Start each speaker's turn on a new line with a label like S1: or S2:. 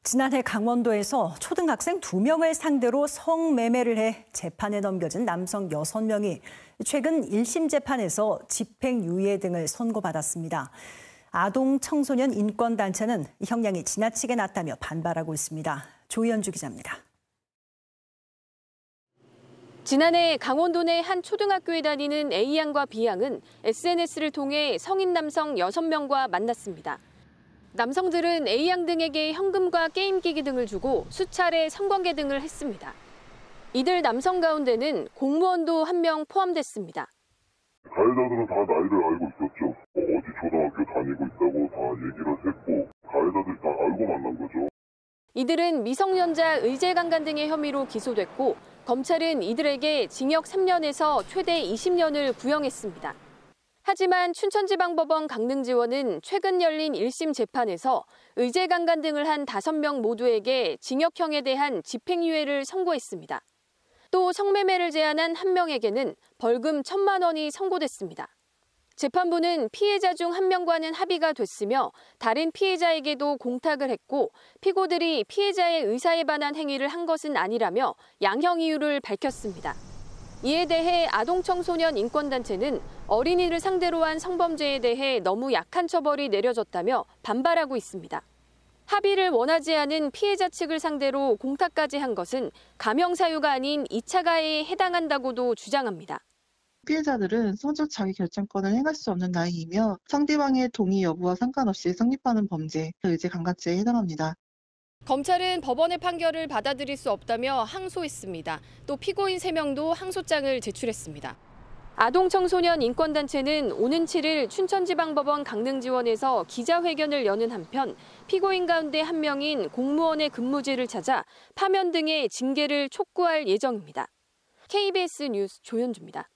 S1: 지난해 강원도에서 초등학생 2명을 상대로 성매매를 해 재판에 넘겨진 남성 6명이 최근 1심 재판에서 집행유예 등을 선고받았습니다. 아동 청소년 인권단체는 형량이 지나치게 낮다며 반발하고 있습니다. 조현주 기자입니다.
S2: 지난해 강원도 내 한 초등학교에 다니는 A양과 B양은 SNS를 통해 성인 남성 6명과 만났습니다. 남성들은 A양 등에게 현금과 게임기기 등을 주고 수차례 성관계 등을 했습니다. 이들 남성 가운데는 공무원도 1명 포함됐습니다.
S3: 가해자들은 다 나이를 알고 있었죠. 어디 초등학교 다니고 있다고 다 얘기를 했고 가해자들이 다 알고 만난 거죠.
S2: 이들은 미성년자 의제강간 등의 혐의로 기소됐고 검찰은 이들에게 징역 3년에서 최대 20년을 구형했습니다. 하지만 춘천지방법원 강릉지원은 최근 열린 1심 재판에서 의제강간 등을 한 5명 모두에게 징역형에 대한 집행유예를 선고했습니다. 또 성매매를 제한한 1명에게는 벌금 1,000만 원이 선고됐습니다. 재판부는 피해자 중 1명과는 합의가 됐으며 다른 피해자에게도 공탁을 했고 피고들이 피해자의 의사에 반한 행위를 한 것은 아니라며 양형 이유를 밝혔습니다. 이에 대해 아동청소년 인권단체는 어린이를 상대로 한 성범죄에 대해 너무 약한 처벌이 내려졌다며 반발하고 있습니다. 합의를 원하지 않은 피해자 측을 상대로 공탁까지 한 것은 감형 사유가 아닌 2차 가해에 해당한다고도 주장합니다.
S4: 피해자들은 성적 자기결정권을 행할 수 없는 나이이며 상대방의 동의 여부와 상관없이 성립하는 범죄, 의제강간죄에 해당합니다.
S2: 검찰은 법원의 판결을 받아들일 수 없다며 항소했습니다. 또 피고인 3명도 항소장을 제출했습니다. 아동청소년 인권단체는 오는 7일 춘천지방법원 강릉지원에서 기자회견을 여는 한편 피고인 가운데 1명인 공무원의 근무지를 찾아 파면 등의 징계를 촉구할 예정입니다. KBS 뉴스 조현주입니다.